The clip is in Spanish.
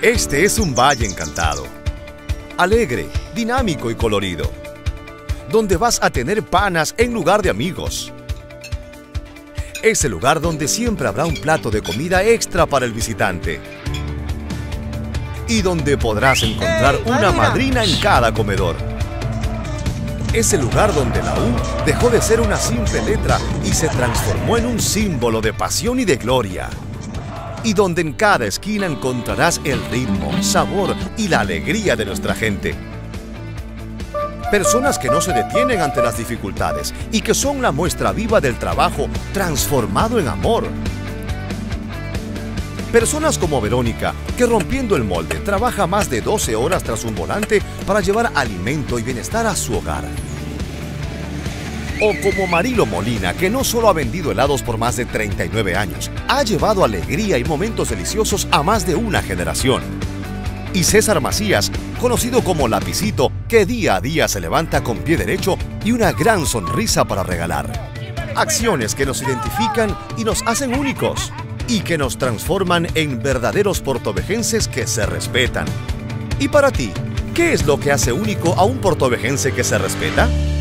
Este es un valle encantado, alegre, dinámico y colorido, donde vas a tener panas en lugar de amigos. Es el lugar donde siempre habrá un plato de comida extra para el visitante y donde podrás encontrar una madrina en cada comedor. Es el lugar donde la U dejó de ser una simple letra y se transformó en un símbolo de pasión y de gloria. Y donde en cada esquina encontrarás el ritmo, sabor y la alegría de nuestra gente. Personas que no se detienen ante las dificultades y que son la muestra viva del trabajo transformado en amor. Personas como Verónica, que rompiendo el molde trabaja más de 12 horas tras un volante para llevar alimento y bienestar a su hogar. O como Marilo Molina, que no solo ha vendido helados por más de 39 años, ha llevado alegría y momentos deliciosos a más de una generación. Y César Macías, conocido como Lapicito, que día a día se levanta con pie derecho y una gran sonrisa para regalar. Acciones que nos identifican y nos hacen únicos, y que nos transforman en verdaderos portovejenses que se respetan. Y para ti, ¿qué es lo que hace único a un portovejense que se respeta?